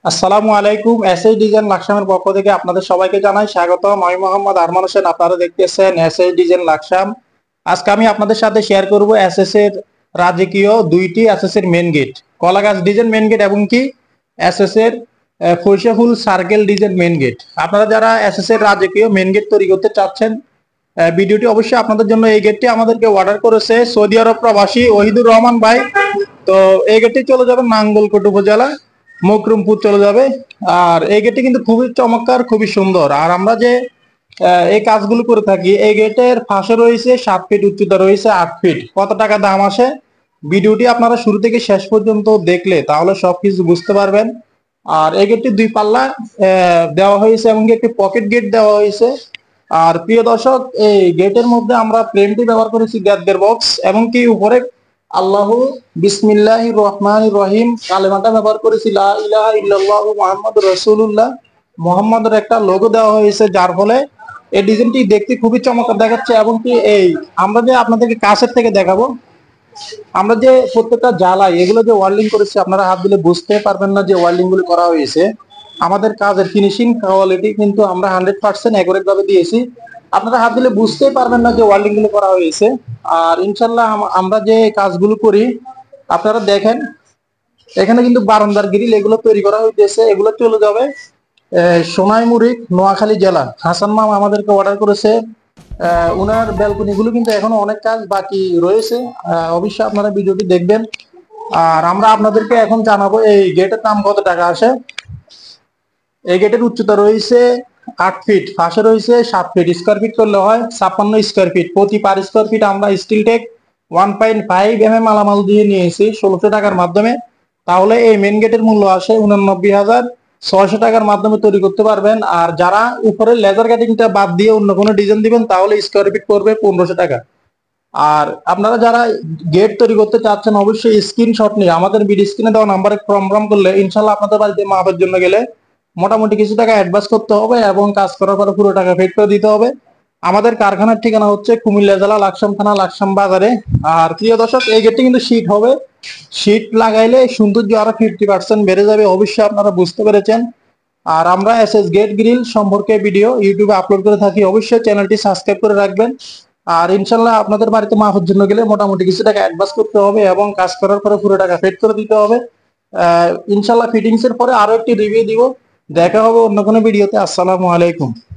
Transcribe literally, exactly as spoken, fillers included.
আসসালামু আলাইকুম। SS design লাকসামের পক্ষ থেকে আপনাদের সবাইকে জানাই স্বাগতম। আমি মোহাম্মদ আরমান হোসেন, আপনারা দেখতেছেন এসএস ডিজাইন লাকসাম। আজকে আমি আপনাদের সাথে শেয়ার করব এসএস এর রাজকীয় দুইটি এসএস এর মেন গেট, কলাগাছ ডিজাইন মেন গেট এবং কি এসএস এর ফৈশা ফুল সার্কেল ডিজাইন মেন গেট। আপনারা যারা এসএস এর রাজকীয় মেন গেট তৈরি করতে চাচ্ছেন, ভিডিওটি অবশ্যই আপনাদের জন্য। এই গেটটি আমাদেরকে অর্ডার করেছে সৌদি আরব প্রবাসী ওহিদুর রহমান ভাই। তো এই গেটটি চলে যাবে নাঙ্গলকোট উপজেলা, মকরুমপুর চলে যাবে। আর এই গেটটি কিন্তু খুবই চমৎকার, খুবই সুন্দর। আর আমরা যে এই কাজগুলো করে থাকি, এই গেটের ফাঁসে রয়েছে সাত ফিট, উচ্চতা রয়েছে আট ফিট। কত টাকা দাম আসে, ভিডিওটি আপনারা শুরু থেকে শেষ পর্যন্ত দেখলে তাহলে সবকিছু বুঝতে পারবেন। আর এই গেটটি দুই পাল্লা দেওয়া হয়েছে এবং একটি পকেট গেট দেওয়া হয়েছে। আর প্রিয় দর্শক, এই গেটের মধ্যে আমরা ফ্রেমটি ব্যবহার করেছি গ্যাদগের বক্স, এবং কি উপরে আল্লাহু বিসমিল্লাহির রহমানির রহিম কালেমাটা ব্যবহার করেছি, লা ইলাহা ইল্লাল্লাহু মুহাম্মাদুর রাসূলুল্লাহ। মুহাম্মাদের একটা লোগো দেওয়া হয়েছে, যার ফলে এই ডিজাইনটি দেখতে খুবই চমৎকার দেখাচ্ছে। এবং কি এই আমরা যে আপনাদেরকে কাছের থেকে দেখাবো, আমরা যে প্রত্যেকটা জ্বালাই এগুলো যে ওয়ার্লিং করেছি, আপনারা হাত দিলে বুঝতে পারবেন না যে ওয়ার্লিং গুলো করা হয়েছে। আমাদের কাজের ফিনিশিং কোয়ালিটি কিন্তু আমরা হান্ড্রেড পার্সেন্ট অ্যাকুরেট ভাবে দিয়েছি। আপনারা হাত দিলে বুঝতেই পারবেন না যে ওয়ার্লিং গুলো করা হয়েছে। আর ইনশাল্লাহ আমরা যে কাজগুলো করি আপনারা দেখেন, এখানে কিন্তু বারান্দার গ্রিল এগুলো তৈরি করা হইতেছে। এগুলো চলে যাবে সোনাইমুড়ি, নোয়াখালী জেলা। হাসান মাম আমাদেরকে অর্ডার করেছে। উনার ব্যালকনি গুলো কিন্তু এখনো অনেক কাজ বাকি রয়েছে। অবশ্যই আপনারা ভিডিওটি দেখবেন। আর আমরা আপনাদেরকে এখন জানাবো এই গেটের দাম কত টাকা আসে। এই গেটের উচ্চতা রয়েছে আট ফিট, পাশে রয়েছে সাত ফিট। স্কোয়ার ফিট করলে হয় ছাপ্পান্ন স্কোয়ার ফিট। প্রতি পার স্কোয়ার ফিট আমরা স্টিল টেক one point five M M মালামাল দিয়ে নিয়েছি ষোলোশো টাকার মাধ্যমে। তাহলে এই মেন গেটের মূল্য আসে উনানব্বই হাজার ছয়শো টাকার মাধ্যমে তৈরি করতে পারবেন। আর যারা উপরে লেজার কাটিংটা বাদ দিয়ে অন্য কোনো ডিজাইন দিবেন, তাহলে স্কোয়ার ফিট পড়বে পনেরোশো টাকা। আর আপনারা যারা গেট তৈরি করতে চাচ্ছেন, অবশ্যই স্ক্রিনশট নিয়ে আমাদের ভিডিও স্ক্রিনে দেওয়া নাম্বারে কনফার্ম করলে ইনশাল্লাহ আপনাদের বাড়িতে মাপের জন্য গেলে মোটামুটি কিছু টাকা অ্যাডভান্স করতে হবে এবং কাজ করার পরে পুরো টাকা পেড করে দিতে হবে। আমাদের কারখানার ঠিকানা হচ্ছে কুমিল্লা জেলা, লাকসাম থানা, লাকসাম বাজারে। আর প্রিয় দর্শক, এই গেটটি কিন্তু শীট হবে। শীট লাগাইলে সৌন্দর্য আরো ফিফটি পার্সেন্ট বেড়ে যাবে, অবশ্যই আপনারা বুঝতে পেরেছেন। আর আমরা এস এস গেট গ্রিল সম্পর্কে ভিডিও ইউটিউবে আপলোড করে থাকি, অবশ্যই চ্যানেলটি সাবস্ক্রাইব করে রাখবেন। আর ইনশাল্লাহ আপনাদের বাড়িতে মাপের জন্য গেলে মোটামুটি কিছু টাকা অ্যাডভান্স করতে হবে এবং কাজ করার পরে পুরো টাকা পেড করে দিতে হবে। আহ ইনশাল্লাহ ফিটিংস এর পরে আরো একটি রিভিউ দিব। দেখা হবে অন্য কোনো ভিডিওতে। আসসালামু আলাইকুম।